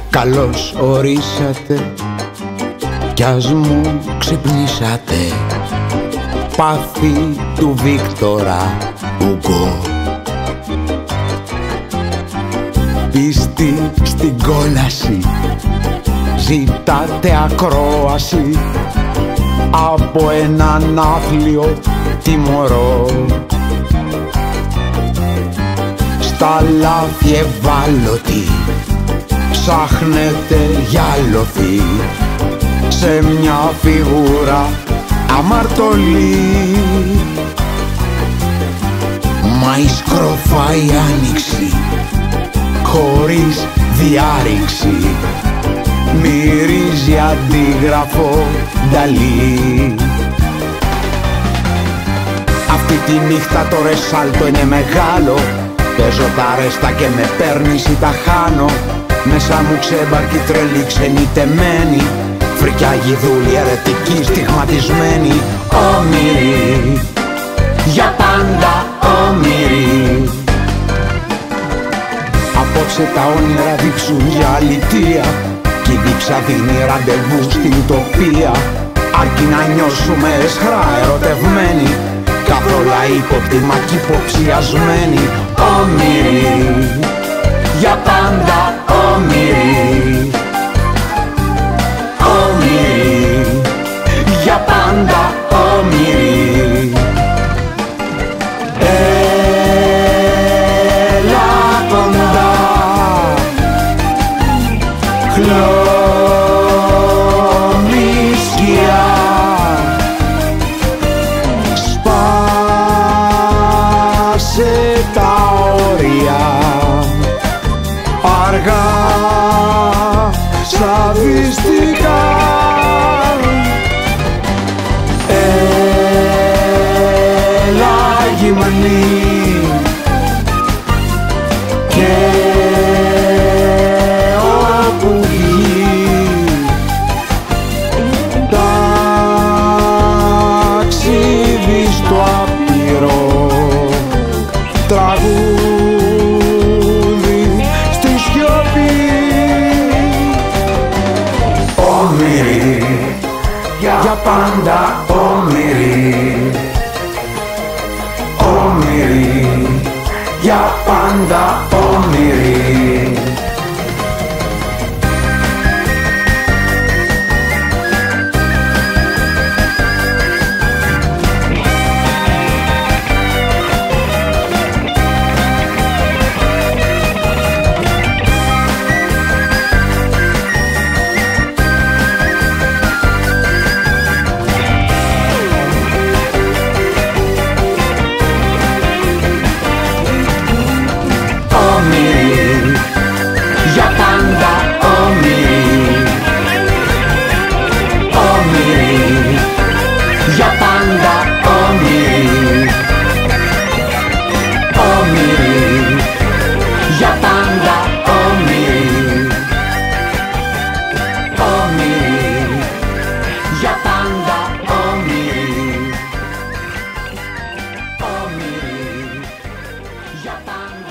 Καλώς ορίσατε κι ας μου ξυπνήσατε. Πάθη του Βίκτορα Ουγκό. Πίστη στην κόλαση, ζητάτε ακρόαση από έναν άθλιο τιμωρό. Στα λάθη ευάλωτοι ψάχνετε για λοθή σε μια φιγούρα αμαρτωλή. Μα η σκροφά η άνοιξη χωρίς διάρρηξη μυρίζει αντίγραφο Νταλή. Αυτή τη νύχτα το ρεσάλτο είναι μεγάλο. Παίζω τα ρέστα και με παίρνεις ή τα χάνω. Μέσα μου ξέμπαρκοι τρελή ξενιτεμένη, φρικιά γιδούλη αιρετική στιγματισμένη. Όμηροι, για πάντα όμηροι. Απόψε τα όνειρα δείξουν για αλητεία κι η δίψα δίνει ραντεβού στην τοπία. Αρκεί να νιώσουμε εσχρά ερωτευμένοι, καθόλου ύποπτοι μα κι υποψιασμένοι. Όμηροι, για πάντα όμηροι. Όμηροι, για πάντα όμηροι. Έλα κοντά, χλώμη σκιά, σπάσε τα όρια, αργά σαβιστικά. Έλα γυμνή και όπου βγει ταξίδι στο άπειρο τραγούδι στη σιωπή. Όμηροι, για πάντα όμηροι. Όμηροι, για πάντα όμηροι. Για πάντα.